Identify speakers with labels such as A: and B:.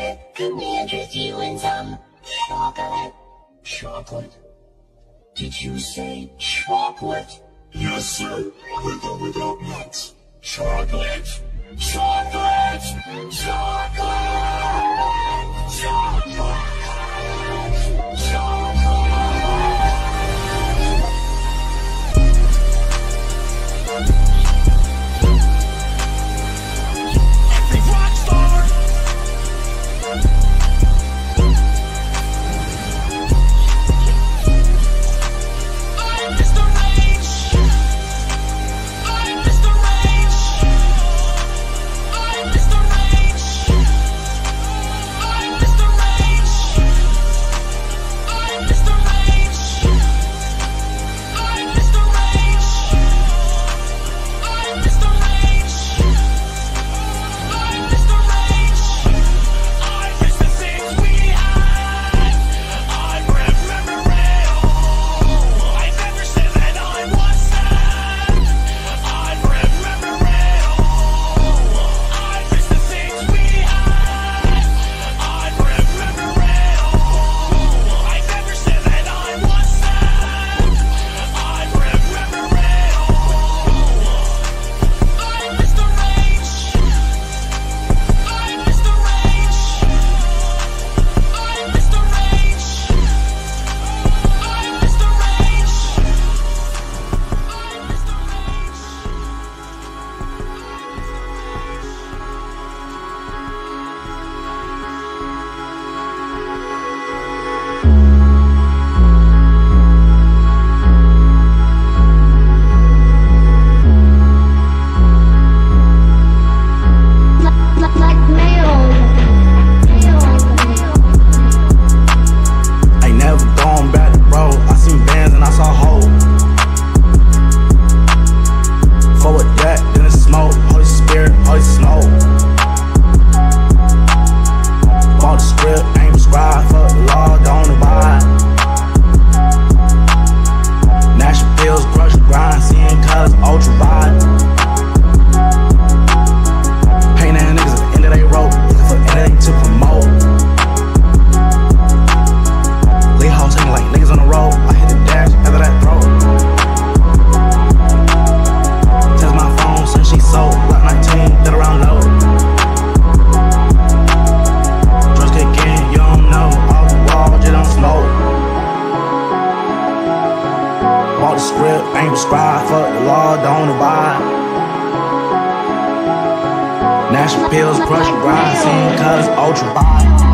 A: chocolate. Come me interest you in some chocolate.
B: Chocolate? Did you say chocolate? Yes, sir. With or without nuts. Chocolate. Chocolate. Chocolate. Chocolate. Chocolate.
C: Every rock star. I'm Mr. Rage. I'm Mr. Rage. I'm Mr. Rage. I'm Mr. Rage. I'm Mr. Rage. I'm Mr. Rage. I'm Mr. Rage. I'm Mr. Rage. I miss the things we had. I remember it all. I never said that I was sad. I remember it all. I miss the things we had. I remember it all. I never said that I was sad. I remember it all. I'm Mr. Rage. I'm Mr. Rage. I'm Mr. Rage. I'm Mr. Rage. I'm Mr.
D: Ain't never going back to road. I seen bands and I saw hope. Forward that, then it's smoke. Holy Spirit, holy snow. Bought the script, ain't prescribed. Fuck the law, don't abide. National pills, crush the grind. Seeing colors, ultra wide. Pain ass niggas at the end of they rope. Looking for anything to promote. Lee hoes hanging like niggas on the road. I hit the dash after that throat. Test my phone since she sold. Block 19, dead around low. Drugs kick in, you don't know. Off the wall, just don't smoke. Bought the script, ain't prescribed. Fuck the law, don't abide. National pills, crush the grind. Seeing colors, ultra wide.